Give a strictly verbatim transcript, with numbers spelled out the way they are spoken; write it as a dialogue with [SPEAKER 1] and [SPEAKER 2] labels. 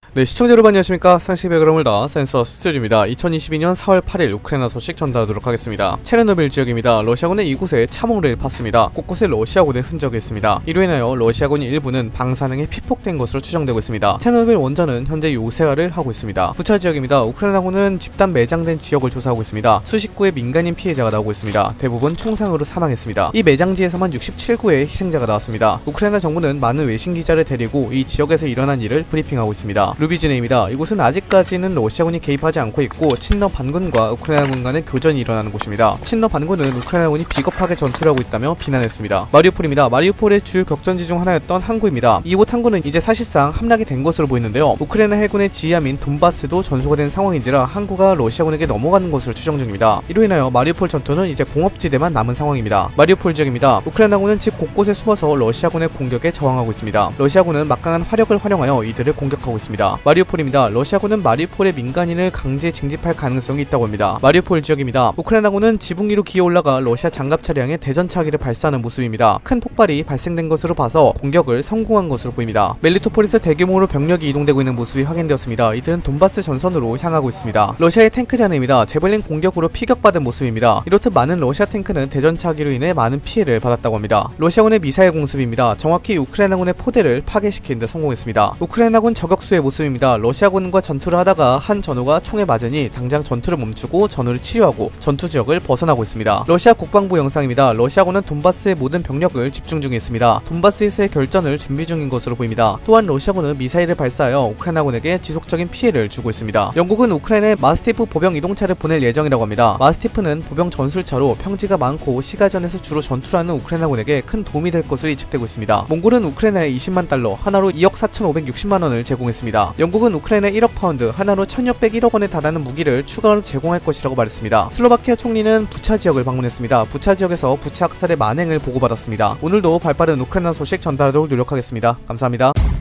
[SPEAKER 1] 네, 시청자 여러분 안녕하십니까. 상식의 그럼을다 센서 스튜디오입니다. 이천이십이년 사월 팔일 우크라이나 소식 전달하도록 하겠습니다. 체르노빌 지역입니다. 러시아군은 이곳에 참호를 팠습니다. 곳곳에 러시아군의 흔적이 있습니다. 이로 인하여 러시아군 일부는 방사능에 피폭된 것으로 추정되고 있습니다. 체르노빌 원전은 현재 요새화를 하고 있습니다. 부차 지역입니다. 우크라이나군은 집단 매장된 지역을 조사하고 있습니다. 수십 구의 민간인 피해자가 나오고 있습니다. 대부분 총상으로 사망했습니다. 이 매장지에서만 육십칠 구의 희생자가 나왔습니다. 우크라이나 정부는 많은 외신 기자를 데리고 이 지역에서 일어난 일을 브리핑하고 있습니다. 루비즈네입니다. 이곳은 아직까지는 러시아군이 개입하지 않고 있고 친러 반군과 우크라이나군 간의 교전이 일어나는 곳입니다. 친러 반군은 우크라이나군이 비겁하게 전투를 하고 있다며 비난했습니다. 마리우폴입니다. 마리우폴의 주요 격전지 중 하나였던 항구입니다. 이곳 항구는 이제 사실상 함락이 된 것으로 보이는데요. 우크라이나 해군의 지하민 돈바스도 전소가 된 상황인지라 항구가 러시아군에게 넘어가는 것으로 추정 중입니다. 이로 인하여 마리우폴 전투는 이제 공업지대만 남은 상황입니다. 마리우폴 지역입니다. 우크라이나군은 집 곳곳에 숨어서 러시아군의 공격에 저항하고 있습니다. 러시아군은 막강한 화력을 활용하여 이들을 공격하고 있습니다. 마리우폴입니다. 러시아군은 마리우폴의 민간인을 강제 징집할 가능성이 있다고 합니다. 마리우폴 지역입니다. 우크라이나군은 지붕 위로 기어 올라가 러시아 장갑 차량에 대전차기를 발사하는 모습입니다. 큰 폭발이 발생된 것으로 봐서 공격을 성공한 것으로 보입니다. 멜리토폴에서 대규모로 병력이 이동되고 있는 모습이 확인되었습니다. 이들은 돈바스 전선으로 향하고 있습니다. 러시아의 탱크 잔해입니다. 제벨린 공격으로 피격받은 모습입니다. 이렇듯 많은 러시아 탱크는 대전차기로 인해 많은 피해를 받았다고 합니다. 러시아군의 미사일 공습입니다. 정확히 우크라이나군의 포대를 파괴시키는 데 성공했습니다. 우크라이나군 저격수의 모습입니다. 러시아군과 전투를 하다가 한 전우가 총에 맞으니 당장 전투를 멈추고 전우를 치료하고 전투 지역을 벗어나고 있습니다. 러시아 국방부 영상입니다. 러시아군은 돈바스의 모든 병력을 집중 중에 있습니다. 돈바스에서의 결전을 준비 중인 것으로 보입니다. 또한 러시아군은 미사일을 발사하여 우크라이나군에게 지속적인 피해를 주고 있습니다. 영국은 우크라이나에 마스티프 보병 이동차를 보낼 예정이라고 합니다. 마스티프는 보병 전술차로 평지가 많고 시가전에서 주로 전투를 하는 우크라이나군에게 큰 도움이 될 것으로 예측되고 있습니다. 몽골은 우크라이나에 이십만 달러, 하나로 이억 사천오백육십만 원을 제공했습니다. 영국은 우크라이나에 일억 파운드, 하나로 천육백일억 원에 달하는 무기를 추가로 제공할 것이라고 말했습니다. 슬로바키아 총리는 부차 지역을 방문했습니다. 부차 지역에서 부차 학살의 만행을 보고받았습니다. 오늘도 발빠른 우크라이나 소식 전달하도록 노력하겠습니다. 감사합니다.